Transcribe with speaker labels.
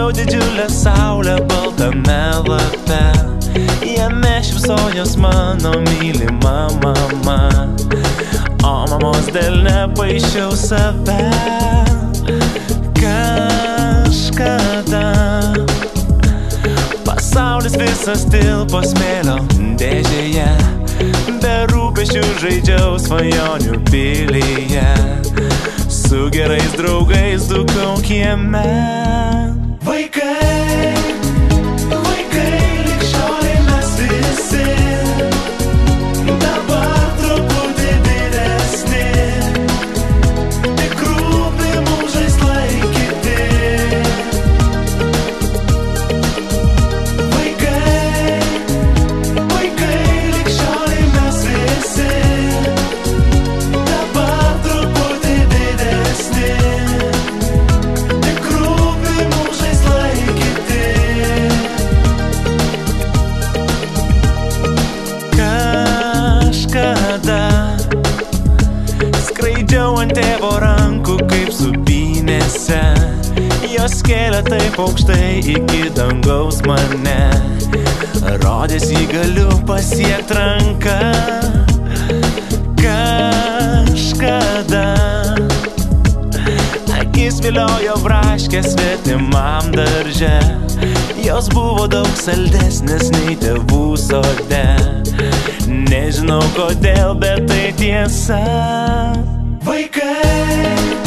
Speaker 1: Matau didžiulę saulę baltame lape, jame šypsojos mano mylima mama, o mamos delne paišiau save. Kažkada pasaulis visas tilpo smėlio dėžėje, be rūpesčių žaidžiau svajonių pilyje, su gerais draugais dukau kieme. Vaikai, vaikai, lig šiolei mes visi dabar truputį didesni, tik rūpi mums žaislai kiti. Vaikai, vaikai, lig šiolei mes visi dabar truputį didesni, tik rūpi mums žaislai kiti. Kažkada skraidžiau ant tėvo rankų kaip supynėse, jos kėlė taip aukštai iki dangaus mane, rodės jį galiu pasiekt ranką. Kažkada akis viliojo braškės svetimam darže, jos buvo daug saldesnės nei tėvų sode. Nežinau kodėl, bet tai tiesa. Vaikai,